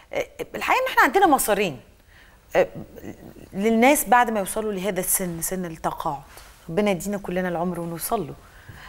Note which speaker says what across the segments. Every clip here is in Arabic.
Speaker 1: الحقيقه ان احنا عندنا مسارين للناس بعد ما يوصلوا لهذا السن، سن التقاعد. ربنا يدينا كلنا العمر ونوصل له.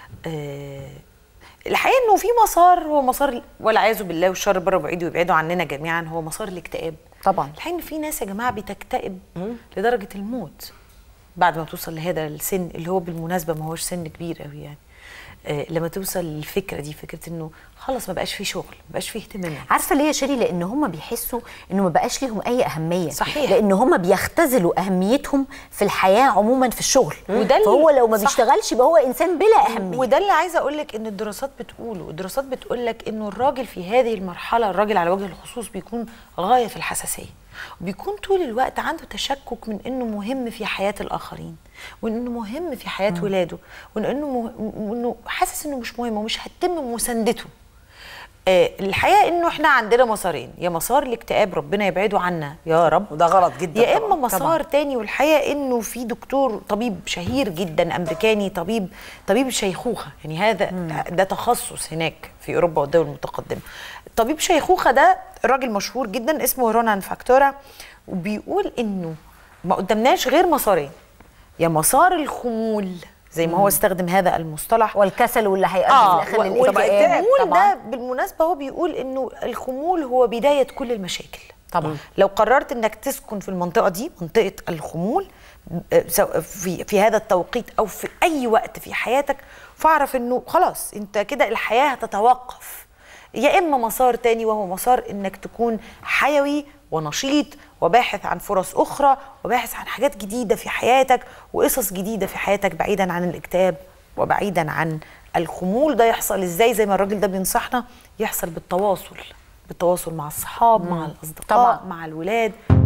Speaker 1: الحقيقه انه في مسار، هو مسار والعياذ بالله والشر بره بعيد ويبعدوا عننا جميعا، هو مسار الاكتئاب.
Speaker 2: طبعا
Speaker 1: الحقيقه ان في ناس يا جماعه بتكتئب لدرجه الموت بعد ما توصل لهذا السن، اللي هو بالمناسبه ما هوش سن كبير قوي يعني. لما توصل للفكره دي، فكره انه خلاص ما بقاش فيه شغل، ما بقاش فيه اهتمامات.
Speaker 2: عارفه ليه يا شيري؟ لان هم بيحسوا انه ما بقاش ليهم اي اهميه.
Speaker 1: صحيح.
Speaker 2: لان هم بيختزلوا اهميتهم في الحياه عموما في الشغل، فهو لو ما بيشتغلش يبقى هو انسان بلا اهميه.
Speaker 1: وده اللي عايزه اقول لك ان الدراسات بتقوله، الدراسات بتقول لك انه الراجل في هذه المرحله، الراجل على وجه الخصوص بيكون غايه في الحساسيه، وبيكون طول الوقت عنده تشكك من انه مهم في حياه الاخرين، وانه مهم في حياه ولاده، وانه حاسس انه مش مهم ومش هتتم مساندته. الحقيقه انه احنا عندنا مسارين، يا مسار الاكتئاب ربنا يبعده عنا يا رب،
Speaker 3: وده غلط جدا،
Speaker 1: يا اما مسار تاني. والحقيقه انه في دكتور طبيب شهير جدا امريكاني، طبيب الشيخوخه، يعني هذا ده تخصص هناك في اوروبا والدول المتقدمه. طبيب الشيخوخه ده راجل مشهور جدا اسمه رونان فاكتورا، وبيقول انه ما قدامناش غير مسارين، يا مسار الخمول زي ما هو استخدم هذا المصطلح،
Speaker 2: والكسل، واللي هيؤدي في الاخر للاكتئاب.
Speaker 1: الخمول ده بالمناسبه هو بيقول انه الخمول هو بدايه كل المشاكل.
Speaker 2: طبعا
Speaker 1: لو قررت انك تسكن في المنطقه دي، منطقه الخمول، في هذا التوقيت او في اي وقت في حياتك، فاعرف انه خلاص انت كده الحياه هتتوقف. يا اما مسار تاني وهو مسار انك تكون حيوي ونشيط وباحث عن فرص اخرى وباحث عن حاجات جديده في حياتك وقصص جديده في حياتك، بعيدا عن الاكتئاب وبعيدا عن الخمول. ده يحصل ازاي؟ زي ما الراجل ده بينصحنا، يحصل بالتواصل مع الصحاب، مع الاصدقاء، طبعا مع الولاد.